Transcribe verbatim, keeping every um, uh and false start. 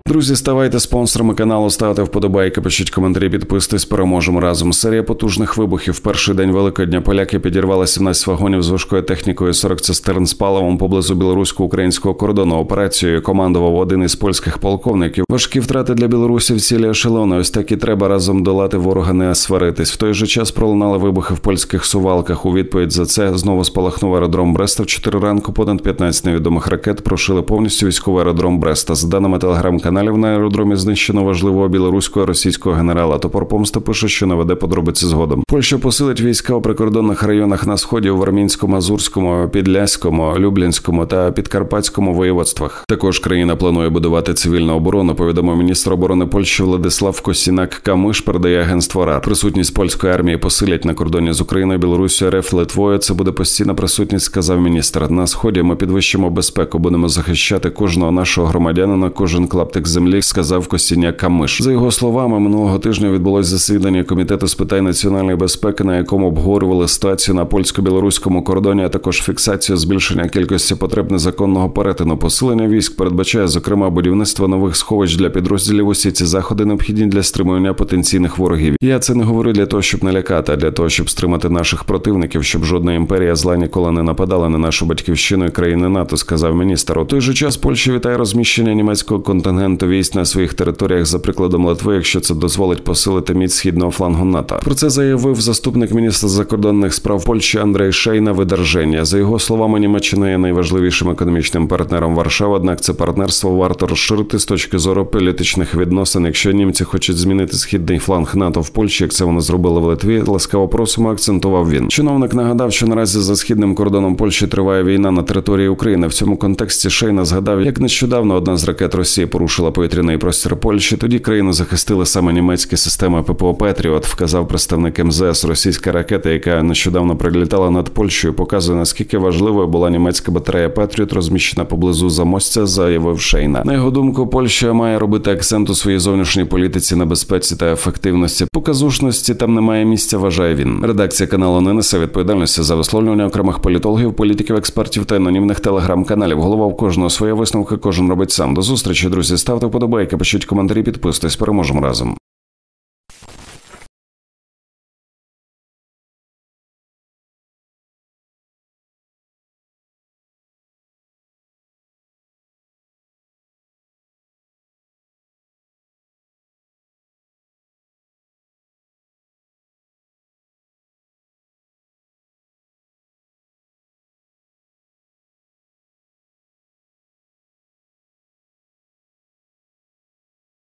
Друзі, ставайте спонсорами каналу, ставте вподобайки, пишіть коментарі, підписуйтесь, переможемо разом. Серія потужних вибухів. В перший день Великодня поляки підірвали сімнадцять вагонів з важкою технікою, сорок цистерн з паливом поблизу білорусько-українського кордону. Операцією командував один із польських полковників. Важкі втрати для білорусів цілі ешелони. Ось так і треба разом долати ворога, не сваритись. В той же час пролунали вибухи в польських Сувалках. У відповідь за це знову спалахнув аеродром Бреста. В чотири ранку понад п'ятнадцять невідомих ракет прошили повністю військовий аеродром Бреста. За даними телеграм-каналів, на аеродромі знищено важливого білоруського російського генерала. Топор помсти пише, що наведе подробиці згодом. Польща посилить війська у прикордонних районах на сході, у Вармінсько-Мазурському, Підляському, Люблінському та Підкарпатському воєводствах. Також країна планує будувати цивільну оборону, повідомив міністр оборони Польщі Владислав Косінак-Камиш, передає агентство РАД. Присутність польської армії посилять на кордоні з Україною, Білоруссю, РФ, Литвою. Це буде постійна присутність, сказав міністр. На сході ми підвищимо безпеку, будемо захищати кожного нашого громадянина, кожен клаптик землі, сказав Косіняк-Камиш. За його словами, минулого тижня відбулось засідання Комітету з питань національної безпеки, на якому обговорювали ситуацію на польсько-білоруському кордоні, а також фіксацію збільшення кількості потреб незаконного перетину. Посилення військ передбачає, зокрема, будівництво нових сховищ для підрозділів. Усі ці заходи необхідні для стримування потенційних ворогів. Я це не говорю для того, щоб налякати, а для того, щоб стримати наших противників, щоб жодна імперія зла ніколи не нападала на нашу батьківщину і країни НАТО, сказав міністр. У той же час Польща вітає розміщення німецького контингенту військ на своїх територіях за прикладом Литви, якщо це дозволить посилити міць східного флангу НАТО. Про це заявив заступник міністра закордонних справ Польщі Андрей Шейна видерження. За його словами, Німеччина є найважливішим економічним партнером Варшави, однак це партнерство варто розширити з точки зору політичних відносин. Якщо німці хочуть змінити східний фланг НАТО в Польщі, як це вони зробили в Литві, ласкаво просимо, акцентував він. Чиновник нагадав, що наразі за східним кордоном Польщі триває війна на території України. В цьому контексті Шейна згадав, як нещодавно одна з ракет Росії порушила повітряний простір Польщі. Тоді країну захистили саме німецькі системи ППО «Петріот», вказав представник ем зе ес. Російська ракета, яка нещодавно прилітала над Польщею, показує, наскільки важливою була німецька батарея «Петріот», розміщена поблизу Замостя, заявив Шейна. На його думку, Польща має робити акцент у своїй зовнішній політиці на безпеці та ефективності. Показушності там немає місця, вважає він. Редакція каналу не несе відповідальності за висловлювання окремих політологів, політиків, експертів та анонімних телеграм-каналів. Голова в кожного своя висновка, кожен робить сам. До зустрічі, друзі. Ставте вподобайки, пишіть коментарі, підписуйтесь. Переможемо разом.